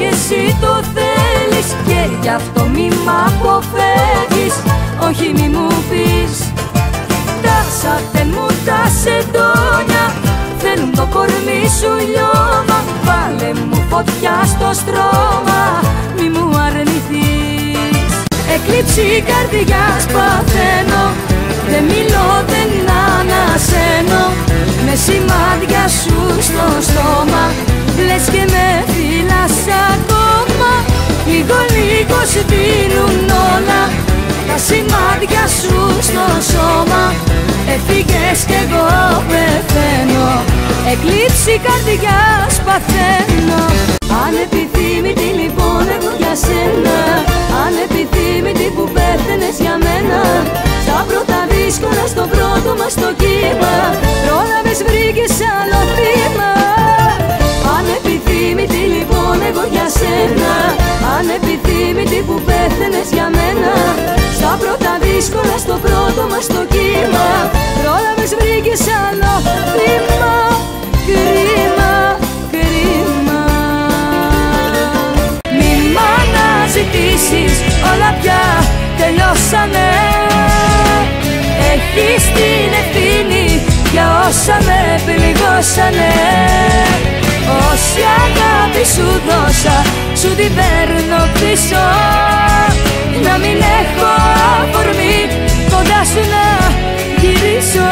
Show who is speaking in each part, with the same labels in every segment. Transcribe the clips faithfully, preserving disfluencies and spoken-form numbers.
Speaker 1: κι εσύ το θέλεις και γι' αυτό μη μ' αποφεύγεις. Όχι μη μου πεις τα σατέν μου τα σεντόνια θέλουν το κορμί σου λιώμα. Βάλε μου φωτιά στο στρώμα, μη μου αρνηθείς. Εκλείψη καρδιάς παθαίνω, δεν μιλώ, δεν ανασένω. Με σημάδια σου στο στόμα λες και με φυλάς ακόμα. Λίγο λίγο σβήνουν όλα τα σημάδια σου στο σώμα. Έφυγες κι εγώ πεθαίνω, εκλείψη καρδιάς παθαίνω. Ανεπιθύμητη λοιπόν εγώ για σένα, ανεπιθύμητη που πέθαινες για μένα. Στα πρώτα δύσκολα στο πρώτο μας το κύμα πρόλαβες, βρήκες άλλο θύμα. Ανεπιθύμητη λοιπόν εγώ για σένα, ανεπιθύμητη που πέθαινες για μένα. Στα πρώτα δύσκολα στο πρώτο μας το κύμα πρόλαβες, βρήκες άλλο θύμα. Κρίμα, κρίμα. Μη μ' αναζητήσεις, όλα πια τελειώσανε. Έχεις την ευθύνη για όσα με πληγώσανε. Όση αγάπη σου δώσα, σου την παίρνω πίσω. Να μην έχω αφορμή κοντά σου να γυρίσω.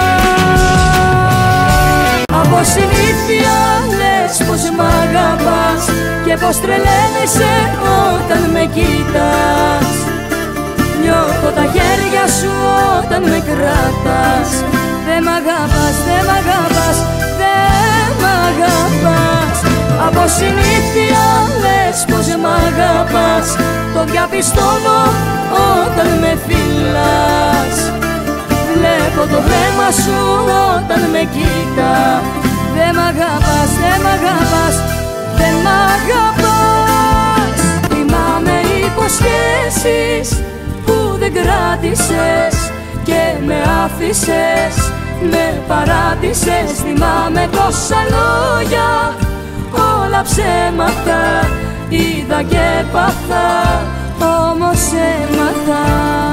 Speaker 1: Από συνήθεια λες πως μ' αγαπάς και πως τρελαίνεσαι όταν με κοιτάς. Νιώθω τα χέρια σου όταν με κράτας. Δε μ' αγαπάς, δε μ' αγαπάς, δε μ' αγαπάς. Από συνήθεια λες πως μ' αγαπάς, το διαπιστώνω όταν με φυλάς. Βλέπω το βλέμμα σου όταν με κοίτα. Δε μ' αγαπάς, δε μ' αγαπάς, δε μ' αγαπάς. Θυμάμαι υποσχέσεις που δεν κράτησες και με άφησες, με παράτησες. Θυμάμαι τόσα λόγια, όλα ψέματα είδα και πάθα, όμως έμαθα.